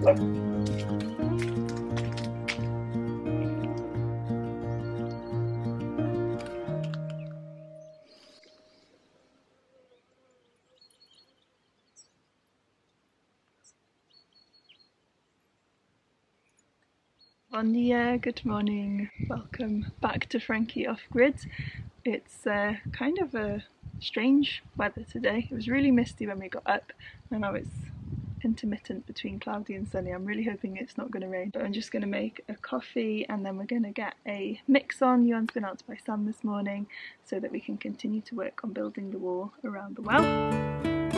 Bon dia, good morning, welcome back to Frankie Off Grid. It's kind of a strange weather today. It was really misty when we got up and now it's intermittent between cloudy and sunny. I'm really hoping it's not going to rain, but I'm just going to make a coffee and then we're going to get a mix on. Iwan's been out to buy sand this morning so that we can continue to work on building the wall around the well.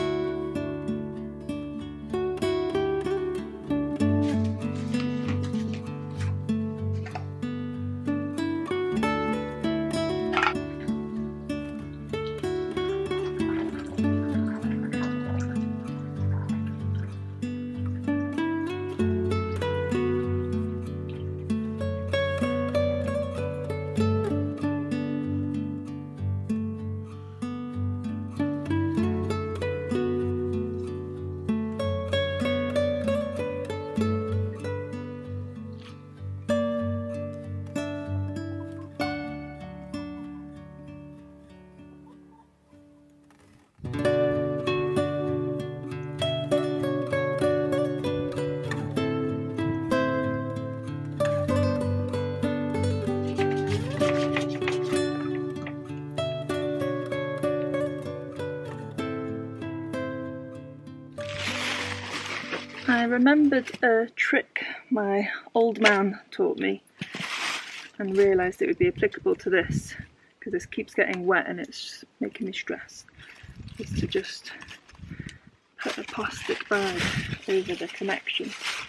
I remembered a trick my old man taught me and realised it would be applicable to this because this keeps getting wet and it's making me stress, is to just put a plastic bag over the connection.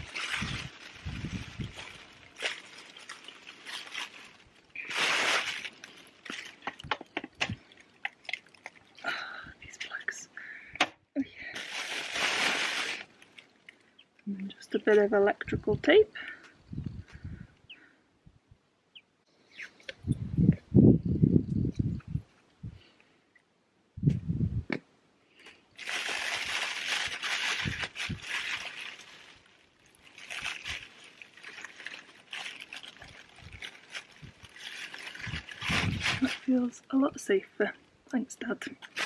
And just a bit of electrical tape. That feels a lot safer. Thanks, Dad.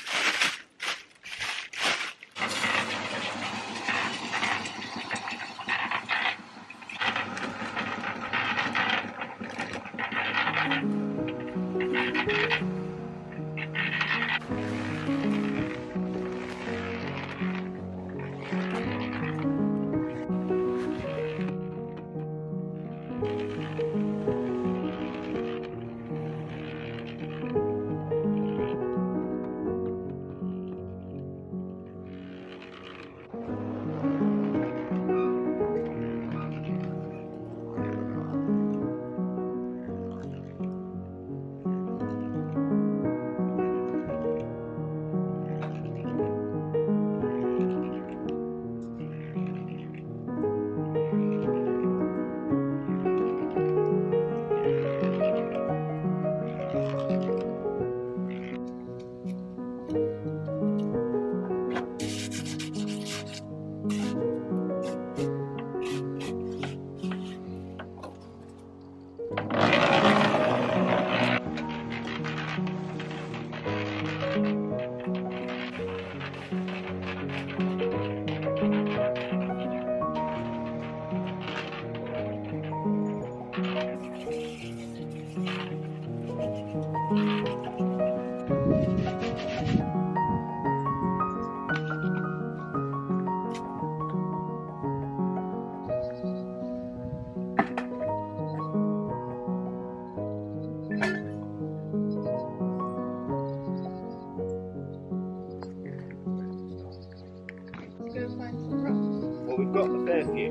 Well, we've got a fair few.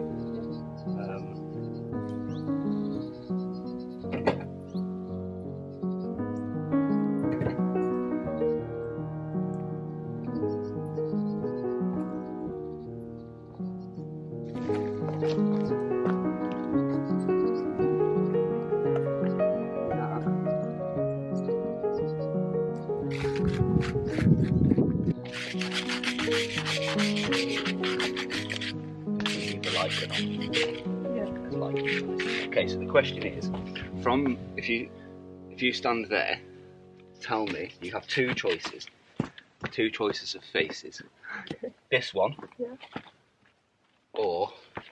You've got like or not. Yeah. Because like is nice. Okay, so the question is, from if you stand there, tell me you have two choices of faces. Okay. This one, Yeah. or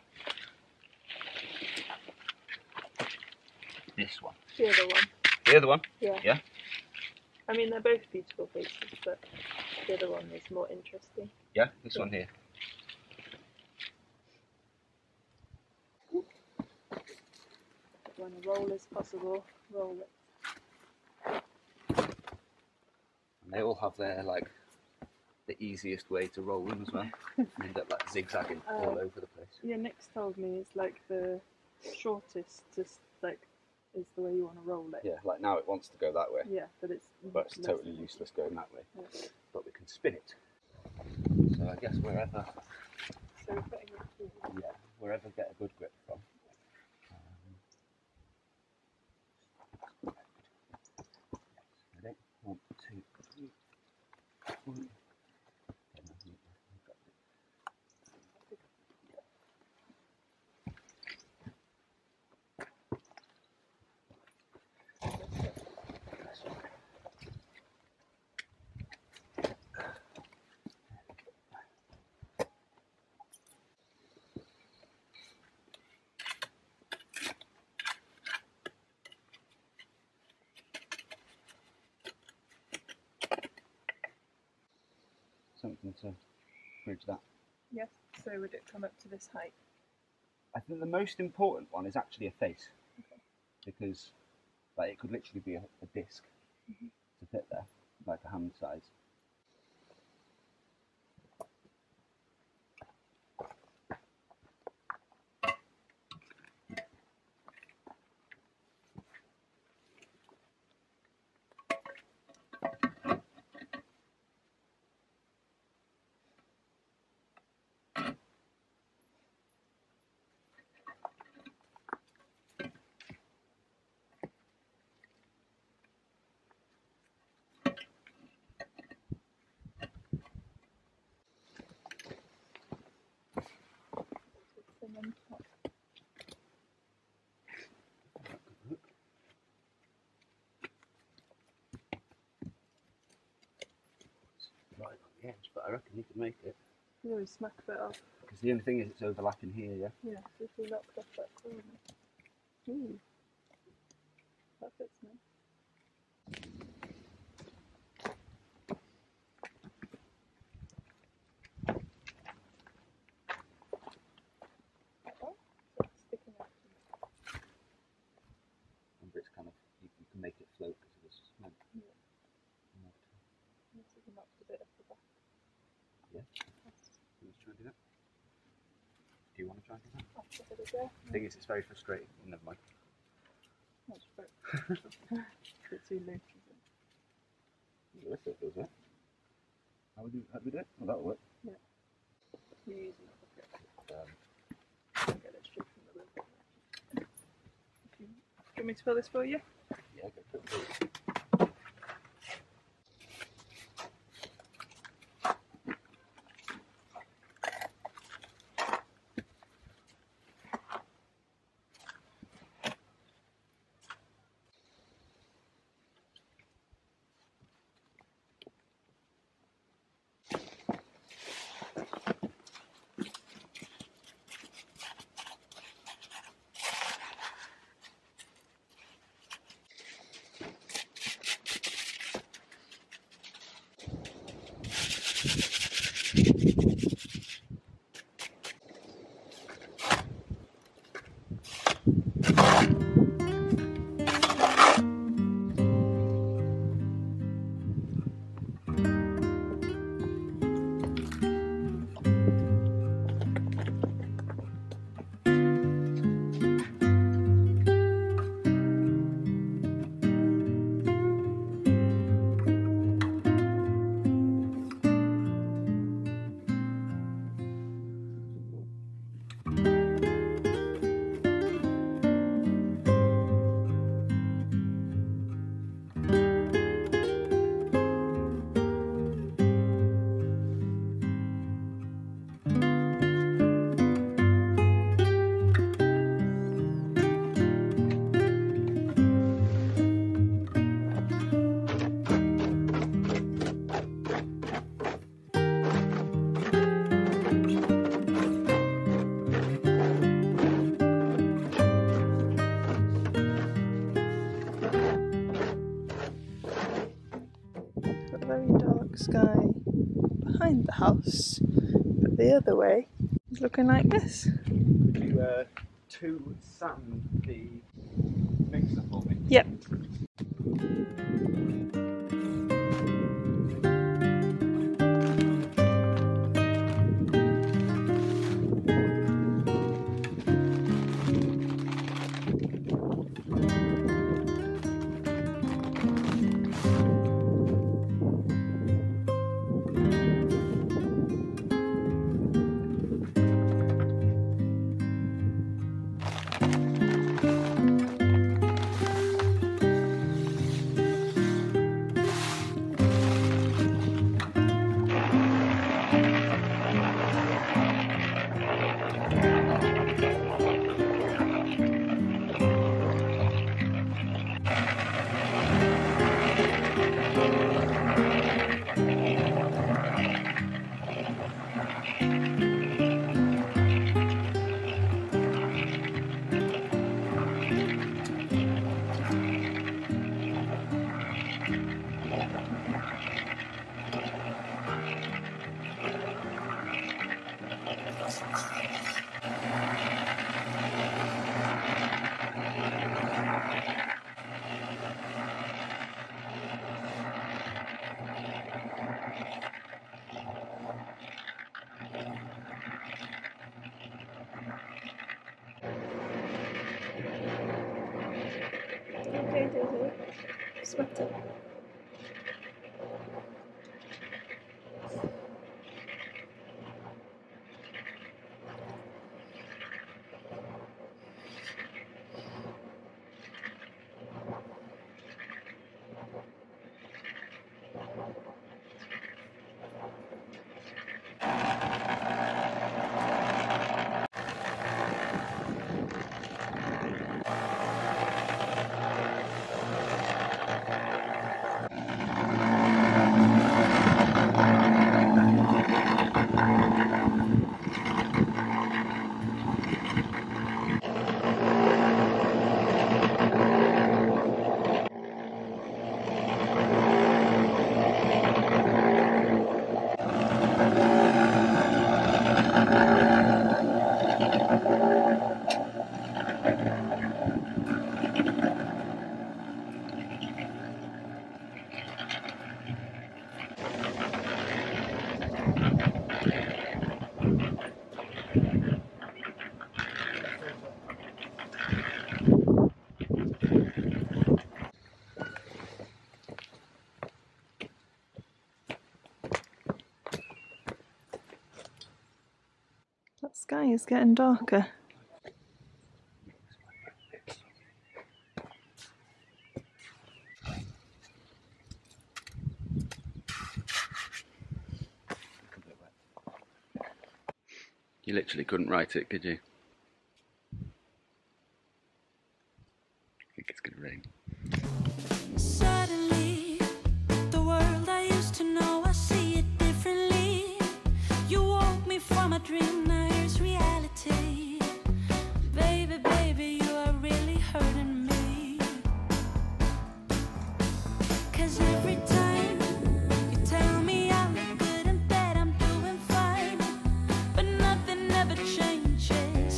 this one. The other one. The other one? Yeah. Yeah. I mean, they're both beautiful faces, but the other one is more interesting. Yeah, this one here. When a roll is possible, roll it. And they all have their like the easiest way to roll them as well. You end up like zigzagging all over the place. Yeah, Nick's told me it's like the shortest, just like is the way you want to roll it. Yeah, like now it wants to go that way. Yeah, but it's Totally useless going that way. Yeah. But we can spin it. So I guess wherever. So we're putting it through. Yeah, wherever get a good grip from. Ready? 1, 2, 3. 1. Something to bridge that. Yes, so would it come up to this height? I think the most important one is actually a face. Okay. Because like, it could literally be a disc to fit there, like a hand size. Right on the edge, but I reckon you can make it. You always smack a bit off. Because the only thing is it's overlapping here, yeah? Yeah, so if we knocked off that corner. Ooh. That fits nice. Sticking out. Remember, it's kind of, you can make it float because of this cement. Yeah. Unless we knocked a bit off the back. Yeah. Let's try and do that. Do you want to try and do that? I'll give it a go. The thing is, it's very frustrating. Never mind. That's a bit too loose, is it? This bit does it. How do we do it? Well, that'll work. Yeah. You're using it for grip. Get it straight from the lid. Do you want me to fill this for you? Yeah, go for it. Got a very dark sky behind the house, but the other way is looking like this. Could you sand the mixer for me? Yep. Okay, Diogo. Sweater. That sky is getting darker. You literally couldn't write it, could you? I think it's going to rain. Suddenly, the world I used to know, I see it differently. You woke me from a dream, now here's reality. Baby, baby, you are really hurting me. 'Cause every time you tell me I look good in bed, I'm doing fine, but nothing ever changes.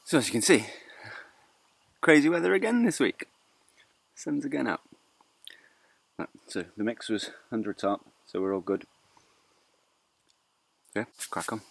So as you can see, crazy weather again this week. Sun's again out. So the mix was under a tarp, so we're all good. Yeah, crack on.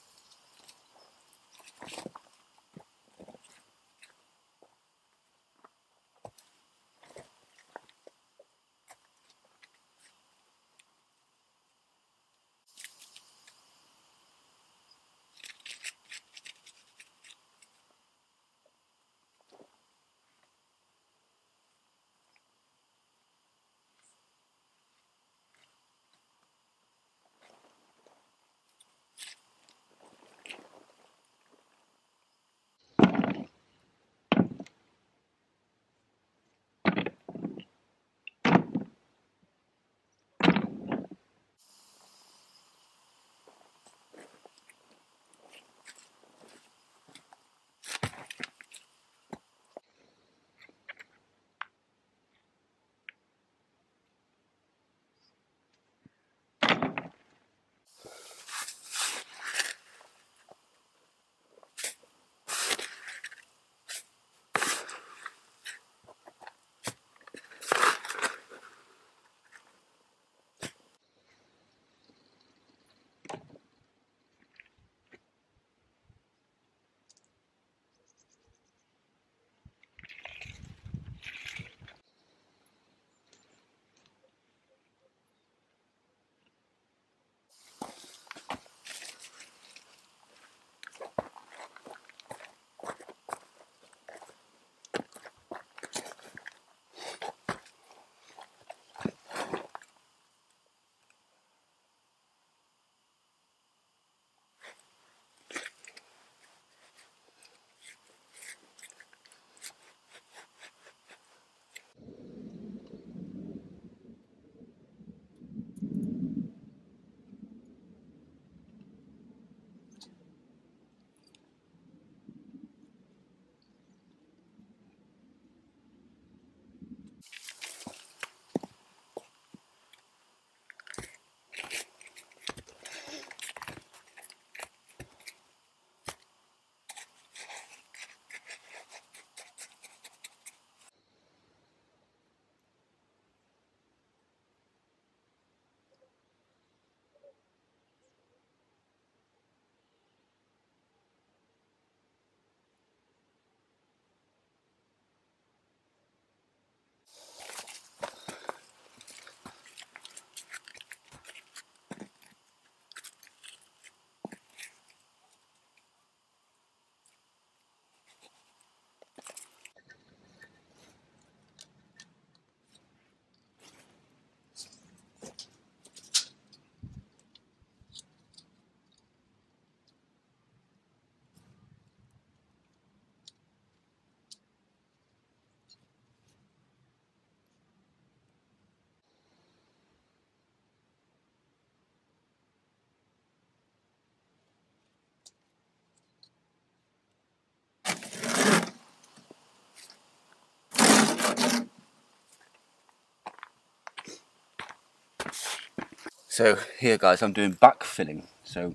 So here guys, I'm doing backfilling, so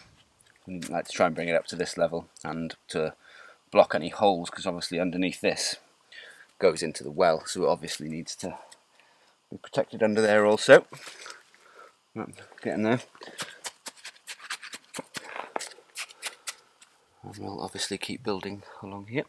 I like to try and bring it up to this level and to block any holes, because obviously underneath this goes into the well, so it obviously needs to be protected under there also. I'm getting there. And we'll obviously keep building along here.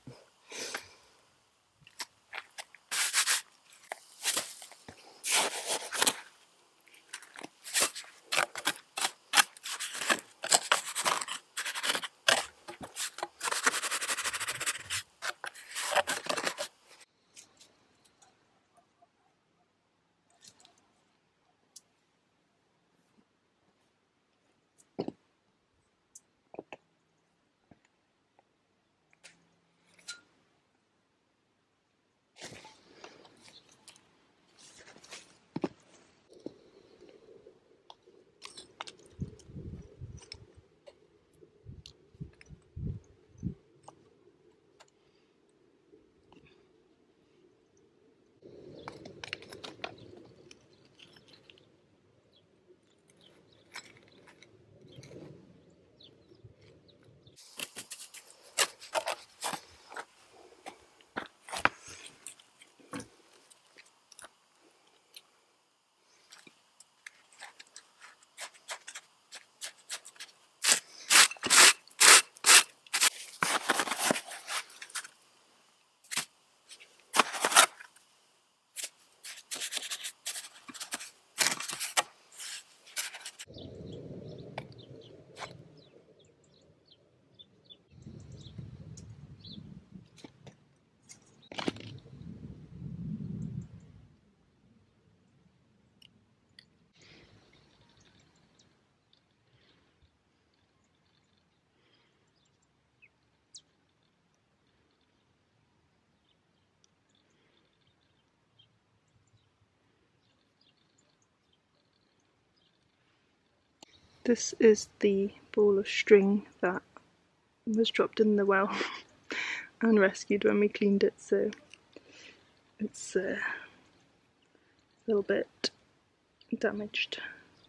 This is the ball of string that was dropped in the well and rescued when we cleaned it, so it's a little bit damaged,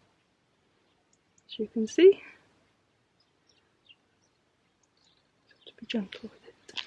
as you can see. So to be gentle with it.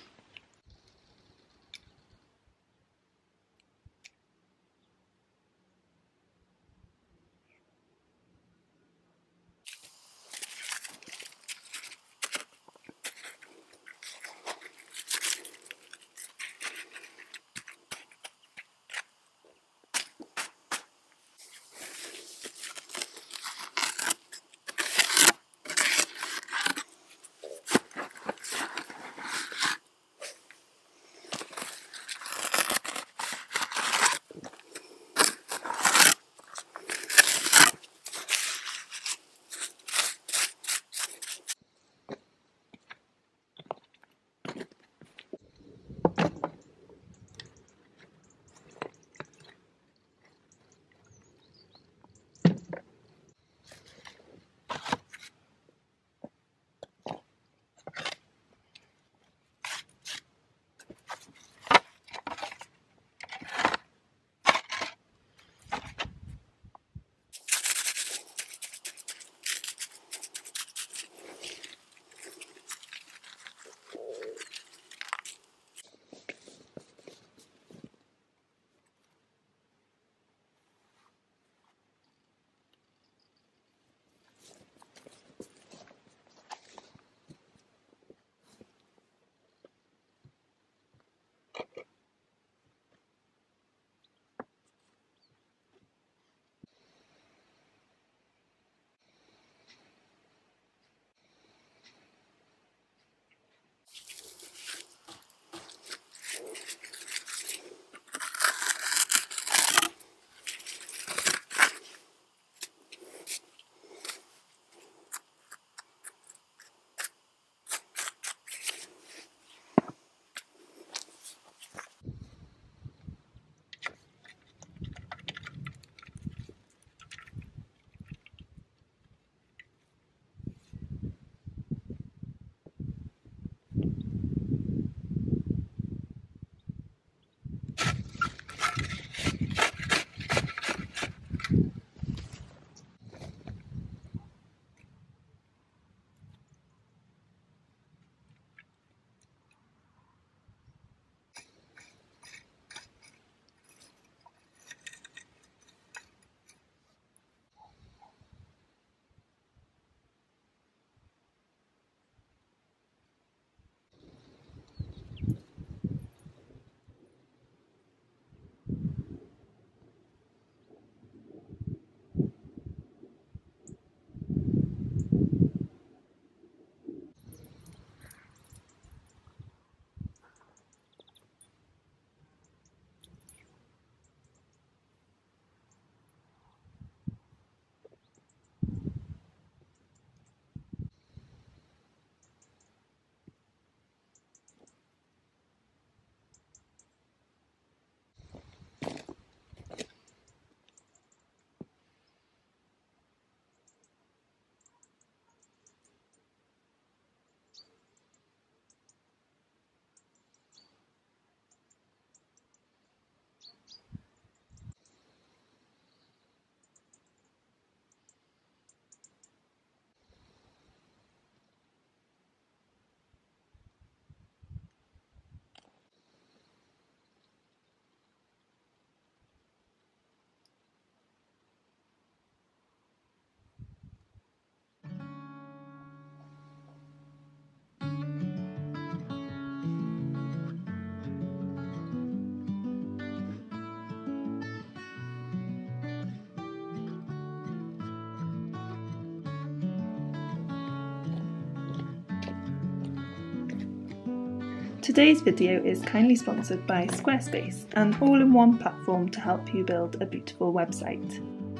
Today's video is kindly sponsored by Squarespace, an all-in-one platform to help you build a beautiful website.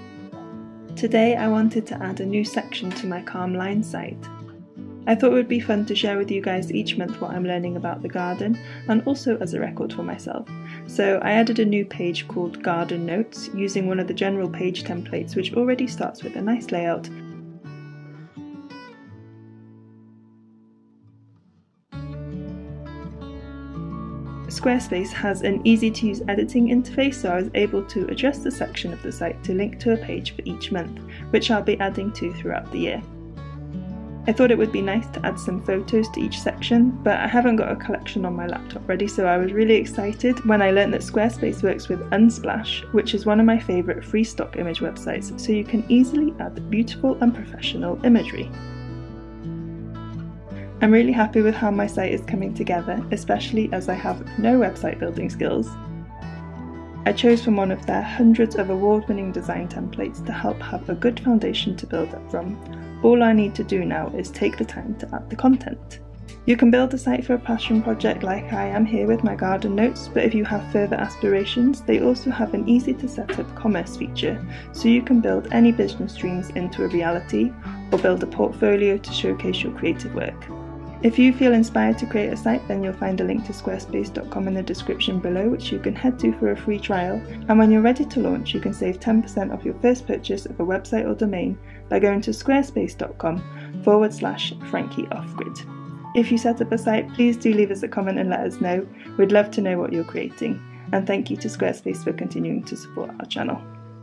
Today I wanted to add a new section to my Calm Lines site. I thought it would be fun to share with you guys each month what I'm learning about the garden, and also as a record for myself. So I added a new page called Garden Notes, using one of the general page templates which already starts with a nice layout. Squarespace has an easy-to-use editing interface, so I was able to adjust the section of the site to link to a page for each month, which I'll be adding to throughout the year. I thought it would be nice to add some photos to each section, but I haven't got a collection on my laptop ready, so I was really excited when I learned that Squarespace works with Unsplash, which is one of my favourite free stock image websites, so you can easily add beautiful and professional imagery. I'm really happy with how my site is coming together, especially as I have no website building skills. I chose from one of their hundreds of award-winning design templates to help have a good foundation to build up from. All I need to do now is take the time to add the content. You can build a site for a passion project like I am here with my garden notes, but if you have further aspirations, they also have an easy to set up commerce feature, so you can build any business dreams into a reality or build a portfolio to showcase your creative work. If you feel inspired to create a site, then you'll find a link to squarespace.com in the description below, which you can head to for a free trial, and when you're ready to launch you can save 10% off your first purchase of a website or domain by going to squarespace.com/FrankieOffGrid. If you set up a site, please do leave us a comment and let us know. We'd love to know what you're creating, and thank you to Squarespace for continuing to support our channel.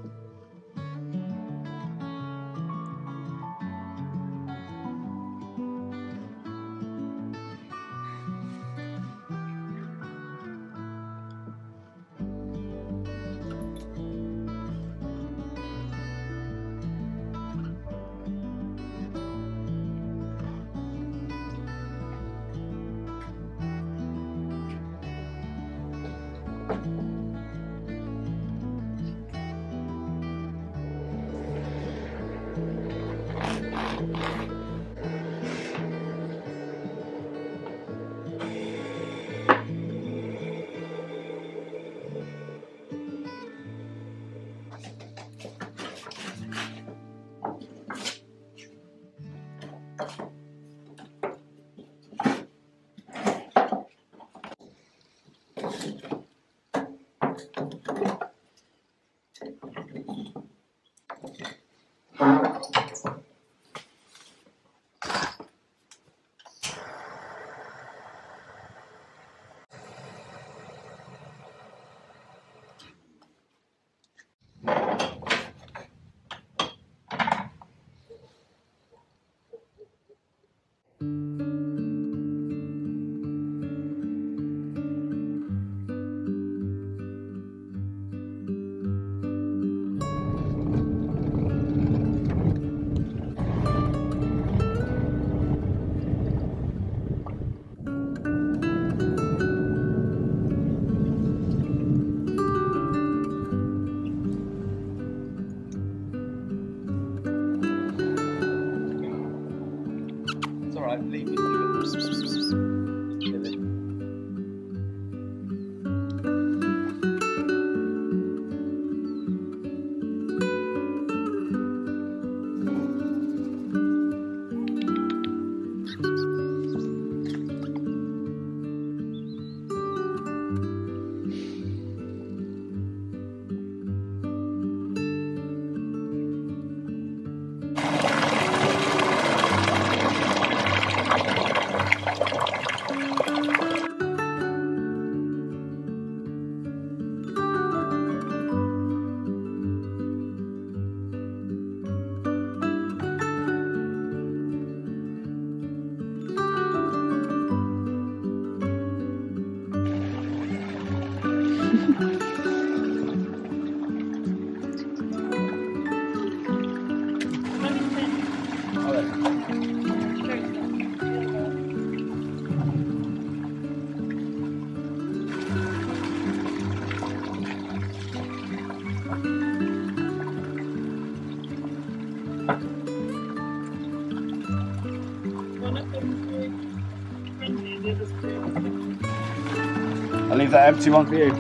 I'll leave that empty one for you.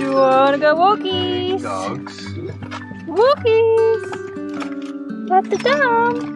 you wanna go walkies? Dogs. Walkies! At the dam!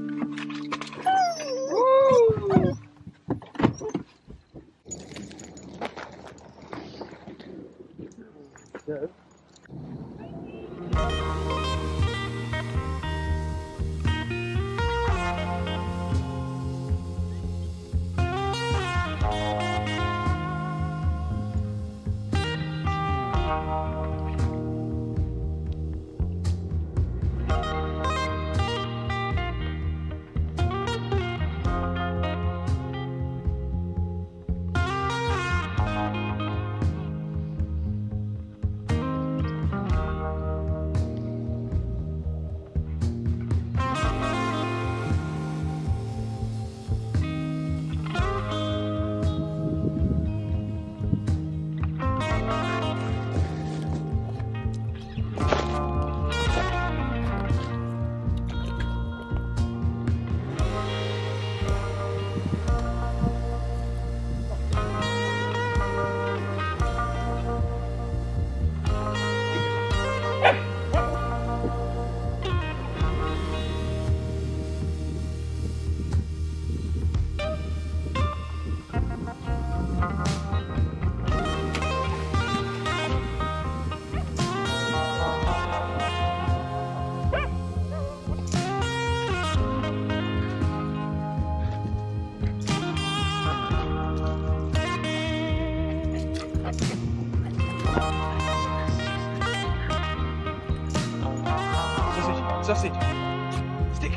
Sausage. Stick.